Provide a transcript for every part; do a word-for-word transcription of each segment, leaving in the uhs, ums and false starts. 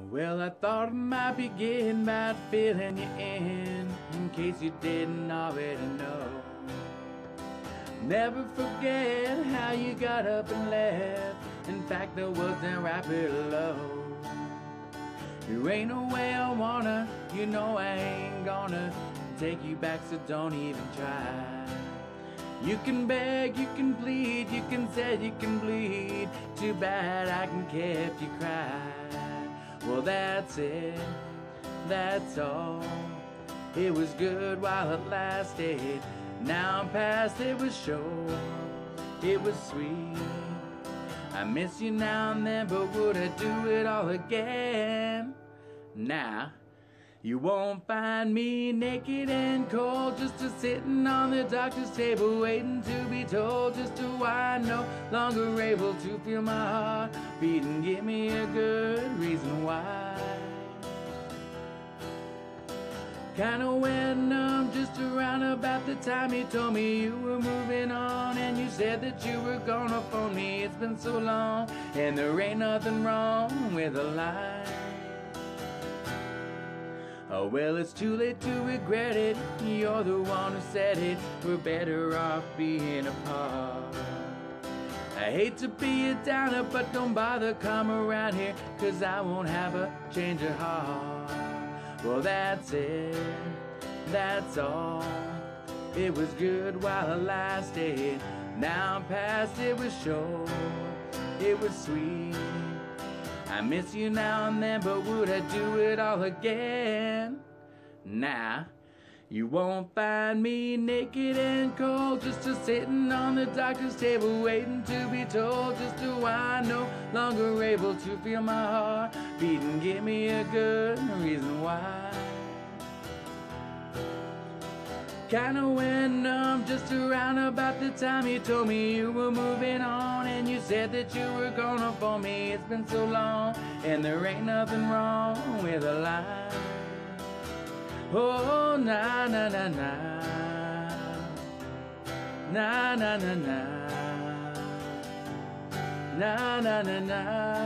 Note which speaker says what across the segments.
Speaker 1: Well, I thought I might begin by filling you in, in case you didn't already know. Never forget how you got up and left. In fact, there wasn't right below. You ain't no way I wanna, you know I ain't gonna take you back, so don't even try. You can beg, you can plead, you can say you can bleed. Too bad I can keep you cry. Well, that's it, that's all. It was good while it lasted. Now I'm past, it was short, it was sweet. I miss you now and then, but would I do it all again? Nah, you won't find me naked and cold, just a sitting on the doctor's table, waiting to be told just to why I'm no longer able to feel my heart beating. Give me a good reason why. Kinda went numb just around about the time you told me you were moving on, and you said that you were gonna phone me. It's been so long, and there ain't nothing wrong with a lie. Oh well, it's too late to regret it. You're the one who said it. We're better off being apart. I hate to be a downer, but don't bother come around here, 'cause I won't have a change of heart. Well, that's it, that's all. It was good while it lasted. Now I'm past, it was short, it was sweet. I miss you now and then, but would I do it all again? Nah, you won't find me naked and cold, just a sitting on the doctor's table, waiting to be told just to why I'm no longer able to feel my heart beating. Give me a good reason why. Kinda went numb just around about the time you told me you were moving on, and you said that you were gonna phone me. It's been so long, and there ain't nothing wrong with a lie. Oh, na na na na, na na na na, na na na na.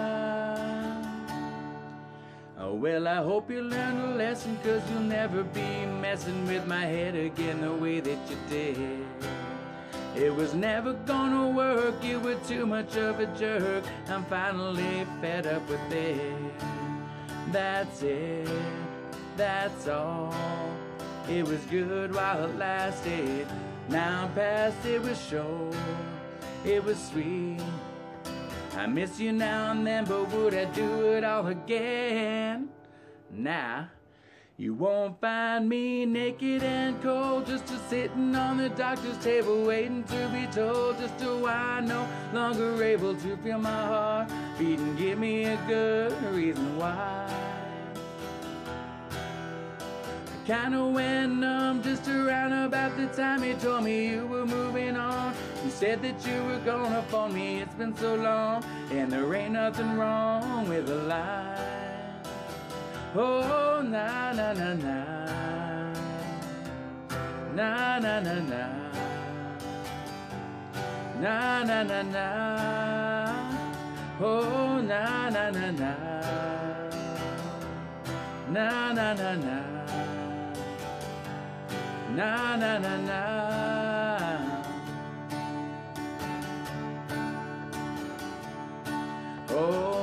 Speaker 1: Oh well, I hope you learned a lesson, 'cause you'll never be messing with my head again the way that you did. It was never gonna work, you were too much of a jerk. I'm finally fed up with it. That's it, that's all. It was good while it lasted. Now I'm past, it was short, it was sweet. I miss you now and then, but would I do it all again? Nah, you won't find me naked and cold, just a sitting on the doctor's table, waiting to be told just to why I'm no longer able to feel my heart beating. Give me a good reason why. Kinda went numb just around about the time you told me you were moving on. You said that you were gonna phone me. It's been so long, and there ain't nothing wrong with a lie. Oh, na na na na, na na na na, na na na na. Oh, na na na na, na na na na, na na na na. Oh.